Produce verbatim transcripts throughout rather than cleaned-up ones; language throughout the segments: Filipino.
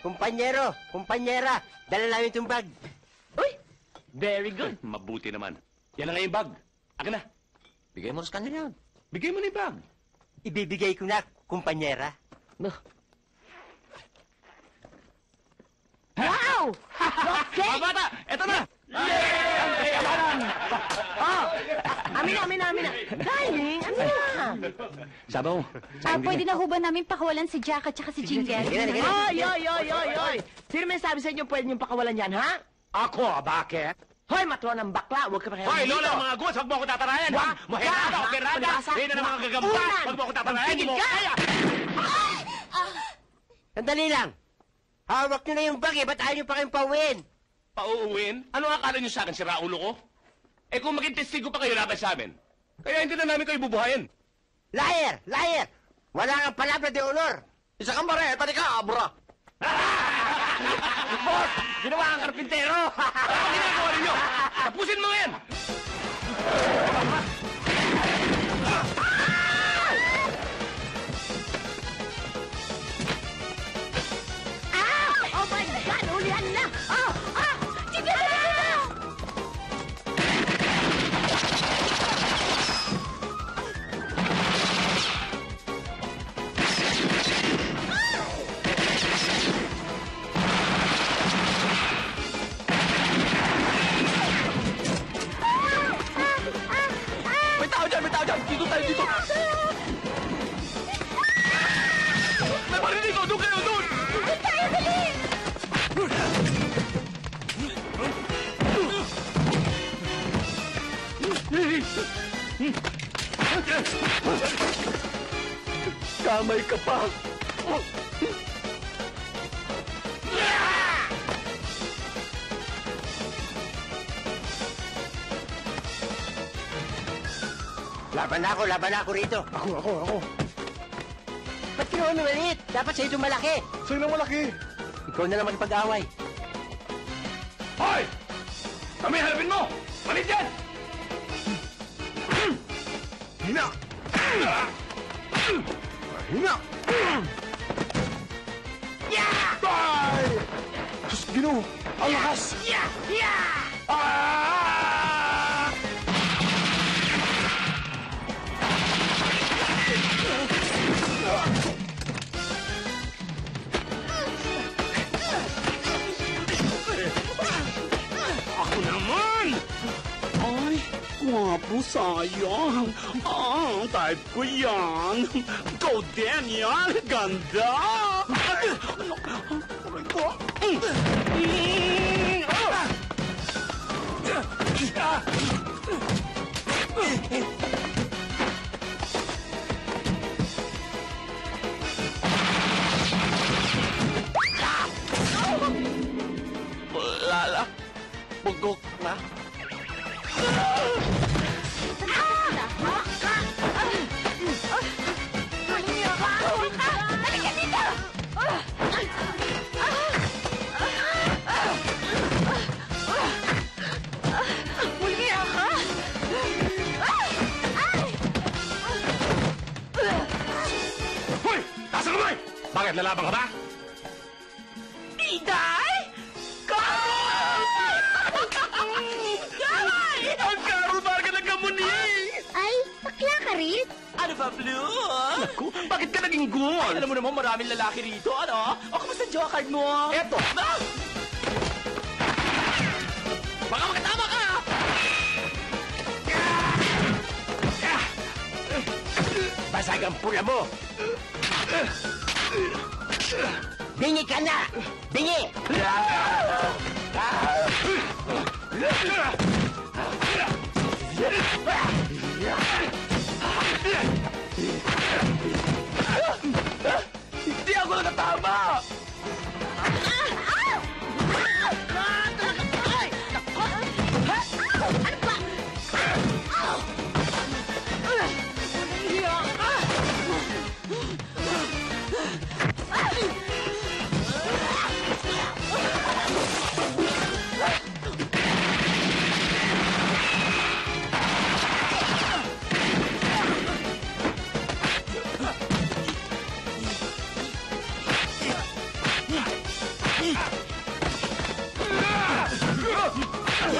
kumpanyero, kumpanyera, dala namin itong bag. Uy! Very good. Mabuti naman. Yan na nga yung bag. Akin na. Bigay mo sa kanya yan. Bigay mo na yung bag. Ibibigay ko na, kumpanyera. No. Wow! Okay! Mga bata, eto na! Oh! Amin na, amin na, amin na. Darling, amin na. Sabi mo. Ah, pwede na ho ba namin pakawalan si Jack at saka si Jingle? Sige na, sige na. Oy, oy, oy, oy, oy! Sino may sabi sa inyo pwede niyong pakawalan yan, ha? Ako, bakit? Hoy, matuwa ng bakla, huwag ka pa kaya Hoy, Lola, mga guwas, huwag mo ako tatarayan, ha? Wag Mahirada, ka, okay, rada. palibasa. Hindi na mga gagamba. Unan. Huwag mo ako tatarayan, hindi mo Magpigil ka. kaya. Sandali lang. Hawak nyo na yung bag eh, ba't ayaw nyo pa kayong pauwiin? Pauuwin? Ano akala niyo sa akin, sira ulo ko? Eh kung maging testigo pa kayo laban sa amin, kaya hindi na namin kayo bubuhayin. Liar! Liar! Wala kang palabra de honor! Isa kang bare, tali ka, abra. Boss! Ginawa kang karpintero! Ano ginagawa ninyo? Tapusin mo yan! Ah! Oh my God! Ulihan na! Oh! Ah! Sige na! May tao dyan, may tao dyan. Dito tayo, dito. May baril dito, doon kayo, doon. Doon tayo, dali! Kamay ka pa. Laban na ako, laban na ako rito. Ako, ako, ako. Ba't kinuha mo maliit? Dapat sa'yo itong malaki. Sa'yo na malaki. Ikaw na lang magpag-away. Hoy! Kami, harapin mo! Malit yan! Hina. Hina. Ay! Diyos, Ginoo! Ang lakas! Ah! Ako naman! Ay, gwapo sayang. Ah, type ko yan. Go din yan, ganda. Aray ko. Lala. Bugok na. Halika dito! Mulya ka? Hoy! Taas ang kamay! Bakit, lalaban ka ba? Iday? Kamay! Kamay! Ang karo baga ng kamuning! Ay, bakla ka rin? Ano ba, Blue? Naku, bakit ka naging ghoul? Alam mo naman, maraming lalaki rito, ano? O, kamusta joke card mo? Eto! Ah! Baka makatama ka! Basag ang pula mo! Bingi ka na! Bingi! Hindi ako nakatama!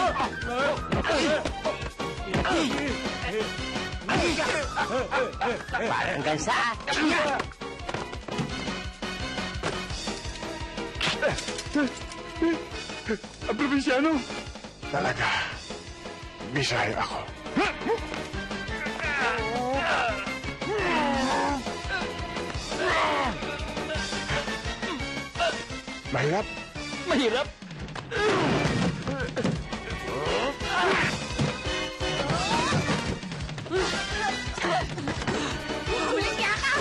Parang gansa. Ang probinsyano. Talaga. Bisaya ako. Mahirap. Mahirap. Huling yakap!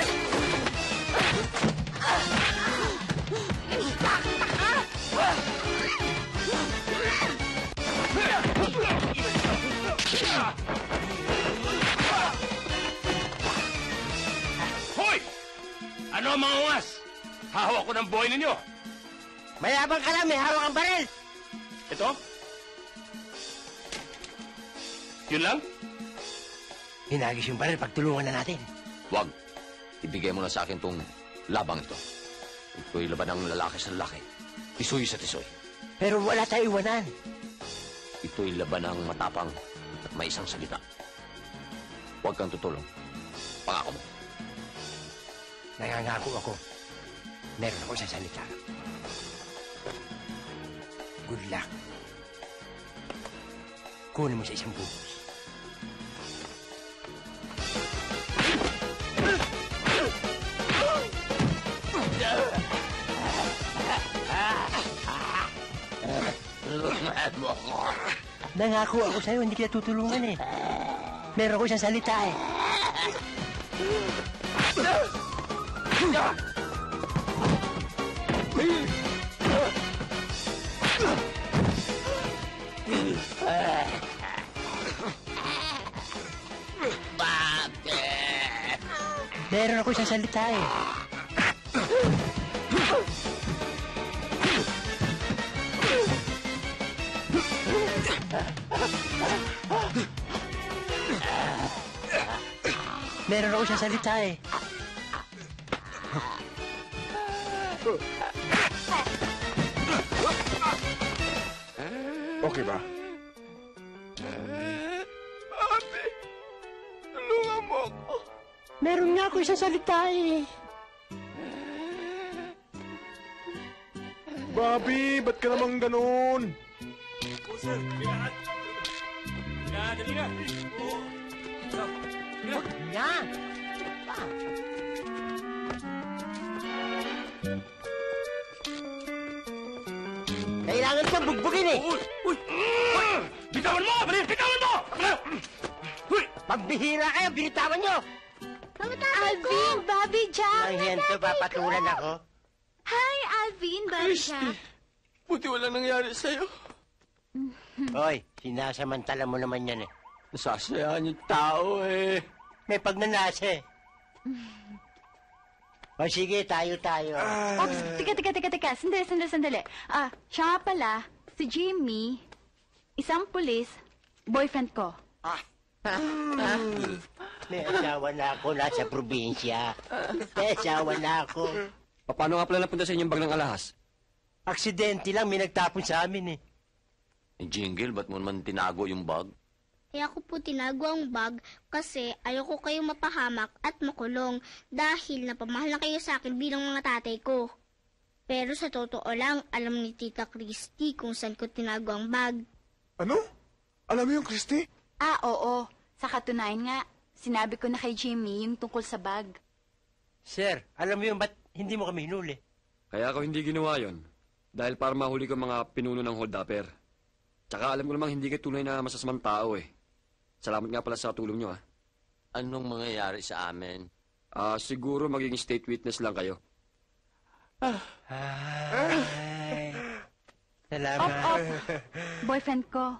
Hoy! Ano ang mga ungas? Hahawak ko ng buhay ninyo. Mayabang ka lang, may hawak ang baril. Ito? Yun lang? Hinagis yung baril, pagtulungan na natin. Wag. Ibigay mo na sa akin tong labang ito. Ito'y laban ng lalaki sa lalaki. Tisoy sa tisoy. Pero wala tayo iwanan. Ito'y laban ng matapang at may isang salita. Huwag kang tutulong. Pangako mo. Nangangako ako. Meron ako sa salita. Good luck. Kunin mo sa isang buhos. Nangako ako sa'yo, hindi kita tutulungan eh. Meron ako isang salita eh. Meron ako isang salita eh. Meron ako isang salita eh. Okay ba? Ate, tulungan mo ako. Meron nga ako isang salita eh. Bobby, ba't ka naman ganun? Yan! Kailangan ko bugbugin eh. Bitawan mo! Baril! Bitawan mo! Huy! Pagbihira kayo, binitawan nyo! Alvin, Bobby Jack! Ang hento, papatulan ako. Hi, Alvin, Bobby Jack. Buti walang nangyari sa'yo. Hoy, sinasamantala mo naman yan eh. Nasasayaan yung tao eh. May pagnanasa eh. O sige, tayo-tayo. Oh, tika, tika, tika, tika. Sandali, sandali, sandali. Ah, siya nga pala, si Jimmy, isang pulis, boyfriend ko. May asawa na ako, nasa probinsya. May asawa na ako. Paano nga pala napunta sa inyong bag ng alahas? Aksidente lang, may nagtapon sa amin eh. Eh, Jingle, ba't mo naman tinago yung bag? Kaya ko po tinago ang bag kasi ayoko kayong mapahamak at makulong dahil napamahal na kayo sa akin bilang mga tatay ko. Pero sa totoo lang, alam ni Tita Christy kung saan ko tinago ang bag. Ano? Alam mo yung Christy? Ah, oo. Sa katunayan nga, sinabi ko na kay Jimmy yung tungkol sa bag. Sir, alam mo yung ba't hindi mo kami hinuli? Kaya ako hindi ginawa yon dahil para mahuli ko mga pinuno ng hold-upper. Tsaka alam ko namang hindi kayo tunay na masasamang tao eh. Salamat nga pala sa tulong nyo ah. Anong mangyayari sa amin? Ah, siguro magiging state witness lang kayo. Ay, salamat. Op, op. Boyfriend ko.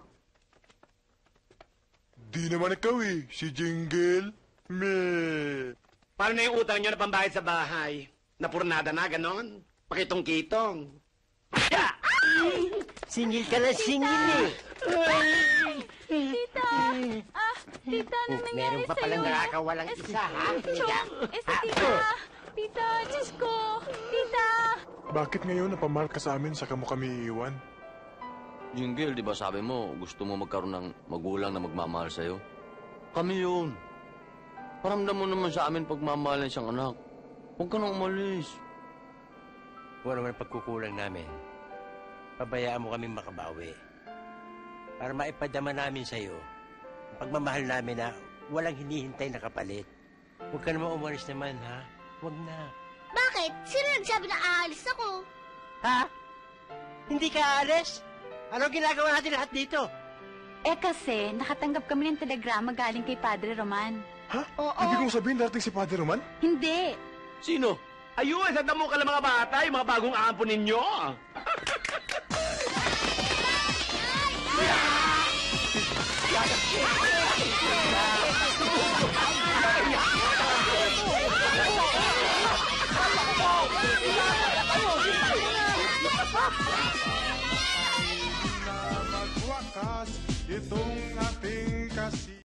Di naman ikaw eh, si Jingle. Me. Paano na yung utang nyo na pambayad sa bahay? Napurnada na, ganon? Pakitong-kitong. Singil ka na singil eh. Tita! Ah, tita, ano nangyari Meron pa palang sa'yo? nakakawalang isa, ha? Chong, eh si tita! Tita, Diyos ko! Tita! Bakit ngayon napamark ka sa amin saka mo kami iiwan? Jingle, di ba sabi mo, gusto mo magkaroon ng magulang na magmamahal sa'yo? Kami yun. Paramdam mo naman sa amin pagmamahal ng isang anak. Huwag ka nang umalis. Kung ano man ang pagkukulang namin, pabayaan mo kaming makabawi. Para maipadama namin sa'yo ang pagmamahal namin na walang hinihintay na kapalit. Huwag ka naman umalis naman, ha? Huwag na. Bakit? Sino nagsabi na aalis ako? Ha? Hindi ka aalis? Ano ginagawa natin lahat dito? Eh kasi, nakatanggap kami ng telegrama galing kay Padre Roman. Ha? Oo. Ibig kong sabihin darating si Padre Roman? Hindi. Sino? Ayun, sa damo ka lang mga bata, yung mga bagong ampon ninyo. Na magwakas itong ating kasi